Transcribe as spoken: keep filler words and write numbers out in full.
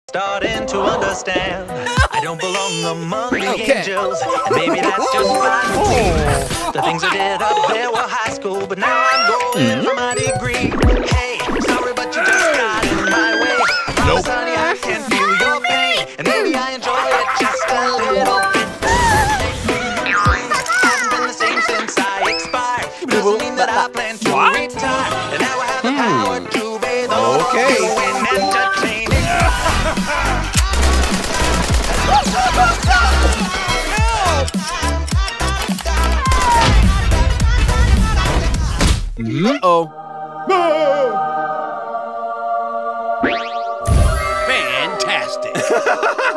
Starting to understand I don't belong among the Okay. angels, and maybe that's just fine with me. The things I did up there were high school, but now I'm going for my degree. Hey, sorry, but you just got in my way. I promise, honey, I can feel your pain, and maybe I enjoy it just a little bit. Haven't been the same since I expired. Doesn't mean that I plan to What? retire, and now I have the power to bathe all Okay. you in entertaining. Uh-oh. Fantastic.